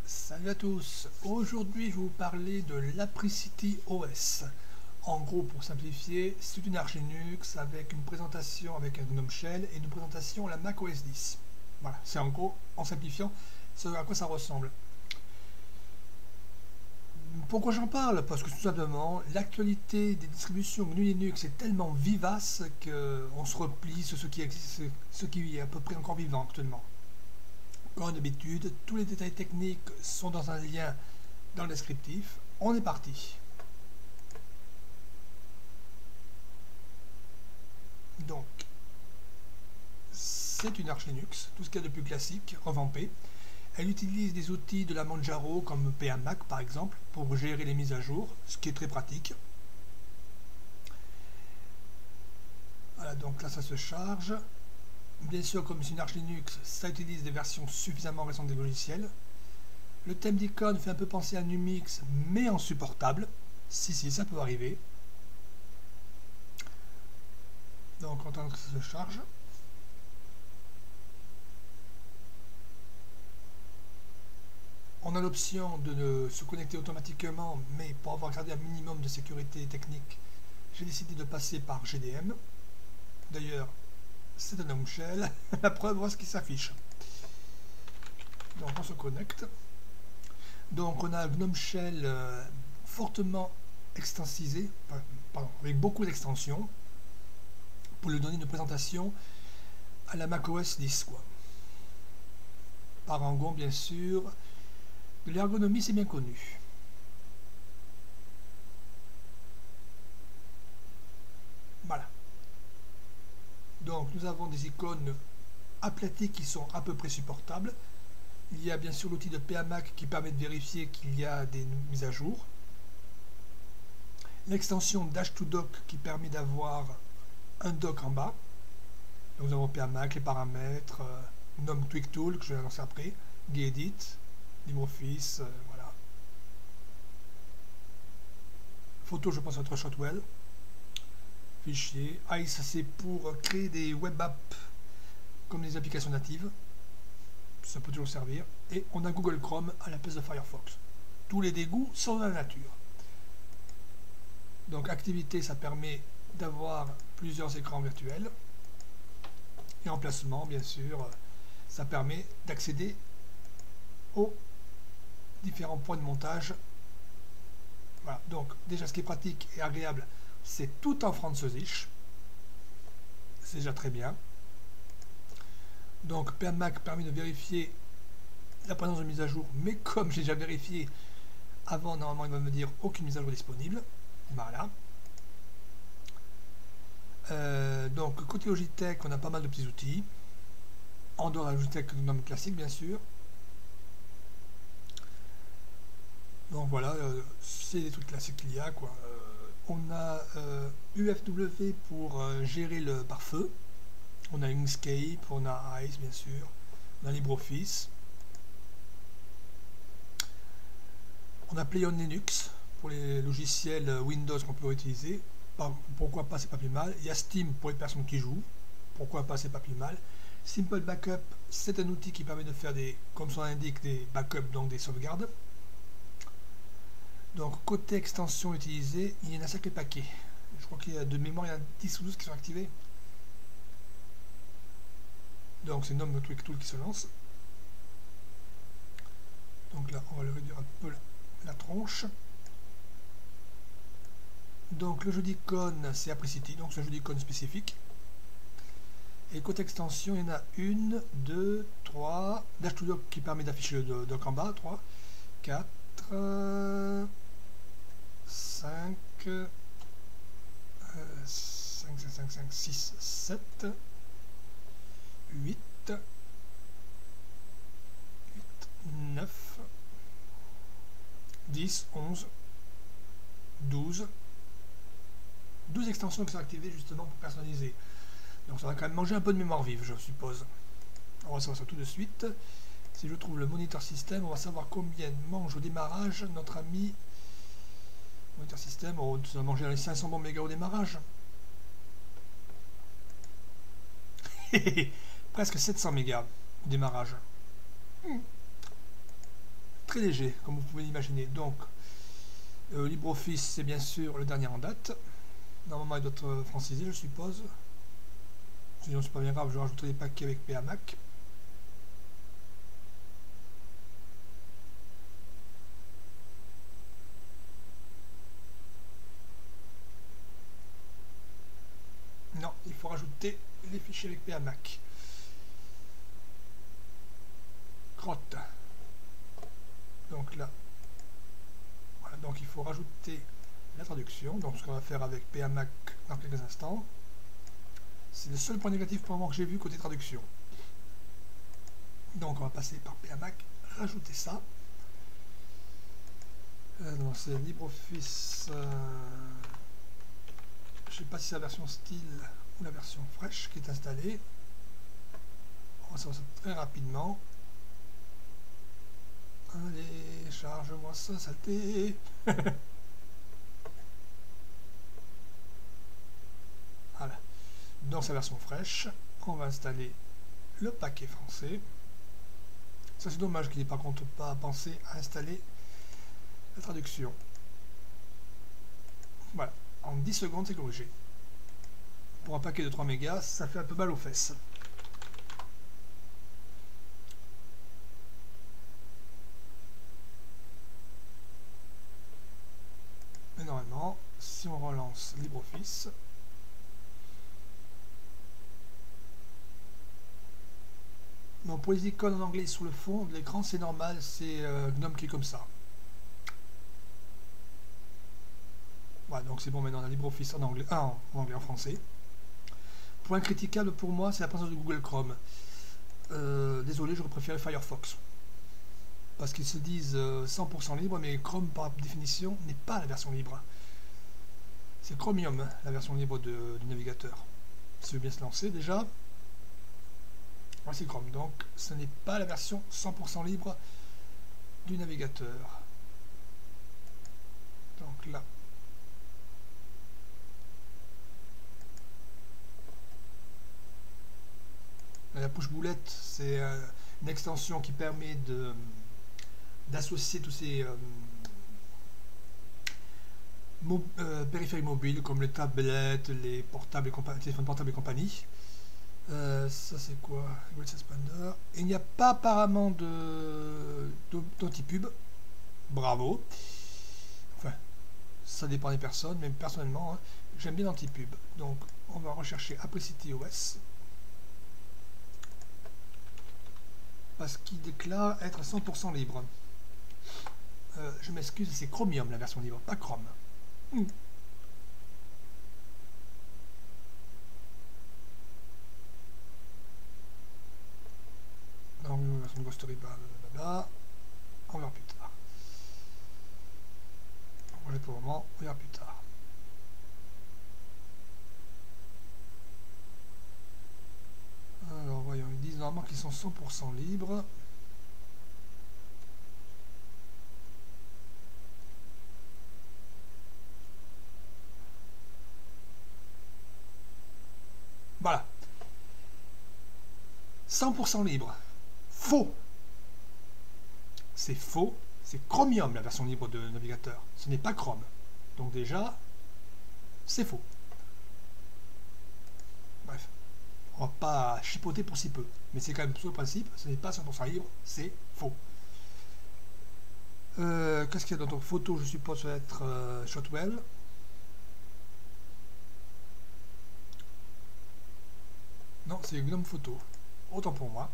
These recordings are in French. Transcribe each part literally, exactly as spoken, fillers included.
Salut à tous, aujourd'hui je vais vous parler de l'Apricity O S. En gros, pour simplifier, c'est une arche Linux avec une présentation avec un GNOME Shell et une présentation à la Mac O S dix. Voilà, c'est en gros, en simplifiant, ce à quoi ça ressemble. Pourquoi j'en parle? Parce que tout simplement, l'actualité des distributions G N U Linux est tellement vivace qu'on se replie sur ce qui existe, ce qui est à peu près encore vivant actuellement. Comme d'habitude, tous les détails techniques sont dans un lien dans le descriptif. On est parti. Donc, c'est une arche Linux, tout ce qu'il y a de plus classique, revampée. Elle utilise des outils de la Manjaro comme pmac par exemple pour gérer les mises à jour, ce qui est très pratique. Voilà, donc là ça se charge. Bien sûr, comme c'est une arche Linux, ça utilise des versions suffisamment récentes des logiciels. Le thème d'icône fait un peu penser à Numix, mais en supportable. Si, si, ça peut arriver. Donc, en attendant que ça se charge. On a l'option de se connecter automatiquement, mais pour avoir gardé un minimum de sécurité technique, j'ai décidé de passer par G D M. D'ailleurs, c'est un GNOME Shell. La preuve, voit ce qui s'affiche. Donc, on se connecte. Donc, on a un GNOME Shell euh, fortement extensisé, pardon, avec beaucoup d'extensions, pour lui donner une présentation à la Mac O S dix, quoi. Parangon, bien sûr. De l'ergonomie, c'est bien connu. Voilà. Donc, nous avons des icônes aplaties qui sont à peu près supportables. Il y a bien sûr l'outil de pmac qui permet de vérifier qu'il y a des mises à jour. L'extension Dash to Dock qui permet d'avoir un dock en bas. Donc, nous avons pmac, les paramètres, euh, GNOME Tweak Tool que je vais annoncer après, Gedit, LibreOffice, euh, voilà. Photo, je pense à notre Shotwell. Fichier. Ah, ça c'est pour créer des web apps comme les applications natives. Ça peut toujours servir. Et on a Google Chrome à la place de Firefox. Tous les dégoûts sont dans la nature. Donc activité, ça permet d'avoir plusieurs écrans virtuels. Et emplacement, bien sûr, ça permet d'accéder aux différents points de montage. Voilà. Donc déjà ce qui est pratique et agréable, c'est tout en französisch. C'est déjà très bien. Donc pmac permet de vérifier la présence de mise à jour, mais comme j'ai déjà vérifié avant, normalement il va me dire aucune mise à jour disponible. Voilà. Euh, donc côté Logitech, on a pas mal de petits outils. En dehors de la Logitech GNOME classique, bien sûr. Donc voilà, euh, c'est des trucs classiques qu'il y a, quoi. Euh, on a euh, U F W pour euh, gérer le pare-feu. On a Inkscape, on a Ice bien sûr, on a LibreOffice. On a Play on Linux pour les logiciels Windows qu'on peut utiliser. Pourquoi pas, c'est pas plus mal. Il y a Steam pour les personnes qui jouent. Pourquoi pas, c'est pas plus mal. Simple Backup, c'est un outil qui permet de faire des, comme son indique, des backups, donc des sauvegardes. Donc côté extension utilisée, il y en a un sacré paquet. Je crois qu'il y a de mémoire, il y en a dix ou douze qui sont activés. Donc c'est GNOME Tweak Tool qui se lance. Donc là, on va le réduire un peu la, la tronche. Donc le jeu d'icône, c'est Apricity, donc c'est un jeu d'icône spécifique. Et côté extension, il y en a une, deux, trois. Dash to Dock qui permet d'afficher le dock en bas, trois, quatre, cinq, cinq, cinq, cinq, six, sept, huit, neuf, dix, onze, douze. douze extensions qui sont activées justement pour personnaliser. Donc ça va quand même manger un peu de mémoire vive, je suppose. On va savoir ça tout de suite. Si je trouve le moniteur système, on va savoir combien mange au démarrage notre ami moniteur système. Oh, ça va manger les cinq cents bons mégas au démarrage. Presque sept cents mégas au démarrage. très léger, comme vous pouvez l'imaginer. Donc, euh, LibreOffice, c'est bien sûr le dernier en date. Normalement, il doit être francisé, je suppose. Sinon, c'est pas bien grave, je rajouterai des paquets avec P A Mac. Non, il faut rajouter les fichiers avec P A Mac. Crotte. Donc là, voilà, donc il faut rajouter la traduction. Donc ce qu'on va faire avec P A Mac dans quelques instants. C'est le seul point négatif pour le moment que j'ai vu côté traduction. Donc on va passer par P A Mac, rajouter ça. Euh, non, c'est LibreOffice. Euh, je ne sais pas si c'est la version style ou la version fraîche qui est installée. On va ça très rapidement. Allez, charge-moi ça, saleté. Voilà. Dans sa version fraîche, on va installer le paquet français. Ça c'est dommage qu'il n'ait par contre pas pensé à installer la traduction. Voilà, en dix secondes c'est corrigé. Pour un paquet de trois mégas, ça fait un peu mal aux fesses. Mais normalement, si on relance LibreOffice, bon, pour les icônes en anglais sur le fond de l'écran, c'est normal, c'est euh, GNOME qui est comme ça. Voilà, donc c'est bon, maintenant on a LibreOffice en anglais, ah, en anglais, en français. Point critiquable pour moi, c'est la présence de Google Chrome. Euh, désolé, j'aurais préféré Firefox. Parce qu'ils se disent euh, cent pour cent libre, mais Chrome, par définition, n'est pas la version libre. C'est Chromium, la version libre de, du navigateur. Si veut bien se lancer déjà. Voici Chrome, donc ce n'est pas la version cent pour cent libre du navigateur. Donc là. La push boulette, c'est euh, une extension qui permet de d'associer tous ces euh, mo euh, périphériques mobiles comme les tablettes, les portables et téléphones portables et compagnie. Euh, ça c'est quoi? Expander. Il n'y a pas apparemment de d'anti-pub. Bravo. Enfin, ça dépend des personnes, mais personnellement, hein, j'aime bien l'anti-pub. Donc, on va rechercher Apricity O S. Parce qu'il déclare être cent pour cent libre. Euh, je m'excuse, c'est Chromium la version libre, pas Chrome. Mm. Donc, la version Ghostery, blablabla. On verra plus tard. On va pour le moment, on verra plus tard. Alors, voyons, ils disent normalement qu'ils sont cent pour cent libres. Voilà. cent pour cent libre. Faux. C'est faux. C'est Chromium, la version libre de navigateur. Ce n'est pas Chrome. Donc déjà, c'est faux. Bref. On va pas chipoter pour si peu. Mais c'est quand même sur le principe. Ce n'est pas cent pour cent libre. C'est faux. Euh, Qu'est-ce qu'il y a dans ton photo? Je suppose ça va être euh, Shotwell. Non, c'est GNOME Photo. Autant pour moi.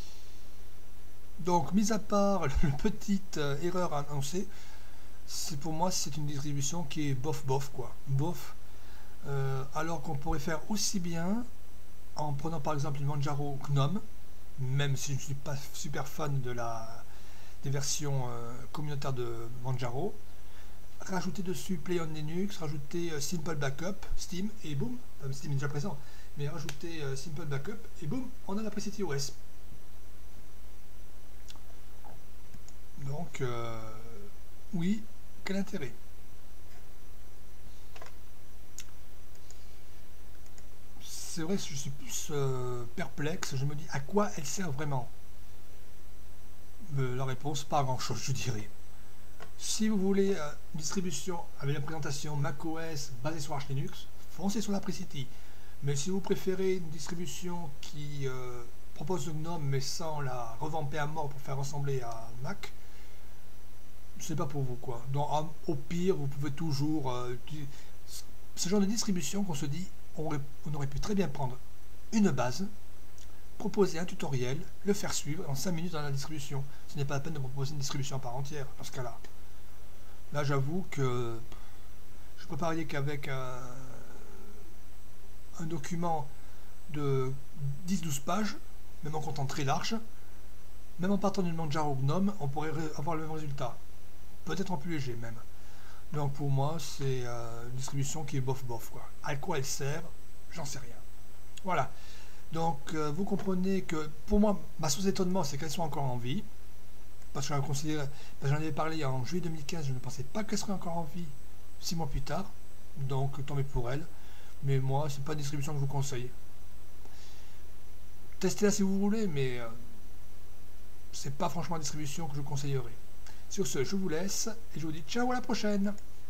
Donc, mis à part la petite euh, erreur annoncée, c'est pour moi c'est une distribution qui est bof bof quoi. Bof. Euh, alors qu'on pourrait faire aussi bien en prenant par exemple une Manjaro GNOME, même si je ne suis pas super fan de la des versions euh, communautaires de Manjaro, rajouter dessus Play on Linux, rajouter euh, Simple Backup, Steam, et boum, euh, Steam est déjà présent, mais rajouter euh, Simple Backup, et boum, on a l'Apricity O S. Donc, euh, oui, quel intérêt? C'est vrai que je suis plus euh, perplexe, je me dis à quoi elle sert vraiment. euh, la réponse, pas grand chose, je dirais. Si vous voulez euh, une distribution avec une présentation macOS basée sur Arch Linux, foncez sur l'Apricity. Mais si vous préférez une distribution qui euh, propose le GNOME mais sans la revamper à mort pour faire ressembler à Mac, c'est pas pour vous quoi. Donc au pire, vous pouvez toujours euh, ce genre de distribution qu'on se dit, on aurait, on aurait pu très bien prendre une base, proposer un tutoriel, le faire suivre en cinq minutes dans la distribution. Ce n'est pas la peine de proposer une distribution à part entière dans ce cas-là. Là, j'avoue que je peux parier qu'avec un, un document de dix douze pages, même en comptant très large, même en partant du Manjaro GNOME, on pourrait avoir le même résultat. Peut-être en plus léger même. Donc pour moi, c'est euh, une distribution qui est bof-bof, quoi. À quoi elle sert, j'en sais rien. Voilà. Donc euh, vous comprenez que pour moi, ma source d'étonnement, c'est qu'elles sont encore en vie. Parce que j'en avais parlé en juillet deux mille quinze, je ne pensais pas qu'elles seraient encore en vie six mois plus tard. Donc tant mieux pour elles. Mais moi, c'est pas une distribution que je vous conseille. Testez-la si vous voulez, mais euh, c'est pas franchement une distribution que je vous conseillerais. Sur ce, je vous laisse et je vous dis ciao à la prochaine.